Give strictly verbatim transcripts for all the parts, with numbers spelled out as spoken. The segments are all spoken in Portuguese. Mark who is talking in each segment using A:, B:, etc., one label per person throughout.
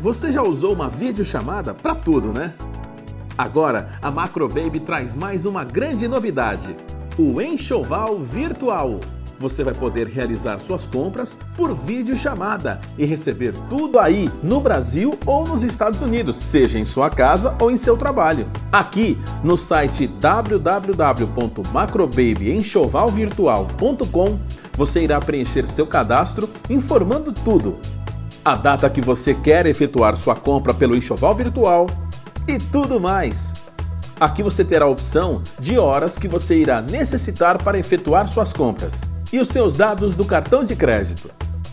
A: Você já usou uma videochamada para tudo, né? Agora, a Macrobaby traz mais uma grande novidade: o enxoval virtual. Você vai poder realizar suas compras por videochamada e receber tudo aí no Brasil ou nos Estados Unidos, seja em sua casa ou em seu trabalho. Aqui no site w w w ponto macrobaby enxoval virtual ponto com você irá preencher seu cadastro informando tudo: a data que você quer efetuar sua compra pelo enxoval virtual e tudo mais. Aqui você terá a opção de horas que você irá necessitar para efetuar suas compras e os seus dados do cartão de crédito.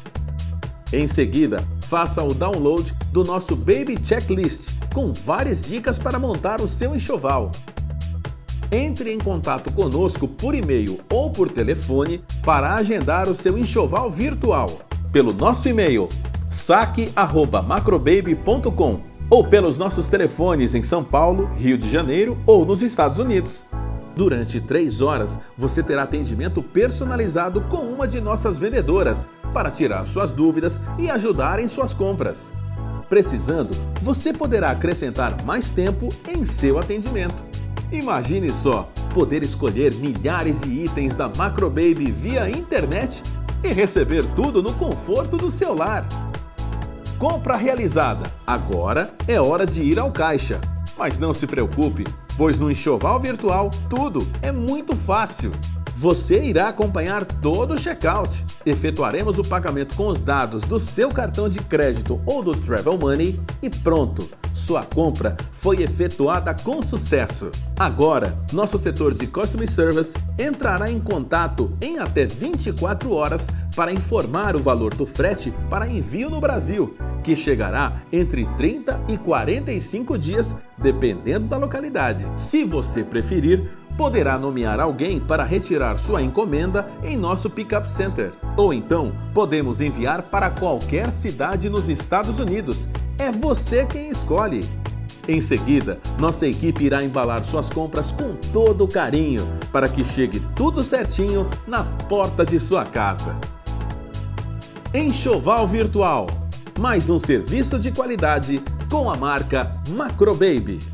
A: Em seguida, faça o download do nosso Baby Checklist com várias dicas para montar o seu enxoval. Entre em contato conosco por e-mail ou por telefone para agendar o seu enxoval virtual pelo nosso e-mail saque arroba macrobaby ponto com ou pelos nossos telefones em São Paulo, Rio de Janeiro ou nos Estados Unidos. Durante três horas, você terá atendimento personalizado com uma de nossas vendedoras para tirar suas dúvidas e ajudar em suas compras. Precisando, você poderá acrescentar mais tempo em seu atendimento. Imagine só, poder escolher milhares de itens da Macrobaby via internet e receber tudo no conforto do seu lar. Compra realizada. Agora é hora de ir ao caixa. Mas não se preocupe, pois no enxoval virtual tudo é muito fácil. Você irá acompanhar todo o checkout. Efetuaremos o pagamento com os dados do seu cartão de crédito ou do Travel Money e pronto! Sua compra foi efetuada com sucesso. Agora, nosso setor de Customer Service entrará em contato em até vinte e quatro horas para informar o valor do frete para envio no Brasil, que chegará entre trinta e quarenta e cinco dias, dependendo da localidade. Se você preferir, poderá nomear alguém para retirar sua encomenda em nosso Pickup Center. Ou então, podemos enviar para qualquer cidade nos Estados Unidos. É você quem escolhe. Em seguida, nossa equipe irá embalar suas compras com todo o carinho para que chegue tudo certinho na porta de sua casa. Enxoval Virtual. Mais um serviço de qualidade com a marca Macrobaby.